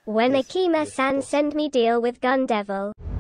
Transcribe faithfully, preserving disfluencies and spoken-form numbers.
When Yes, Akima-san yes, send me deal with Gun Devil.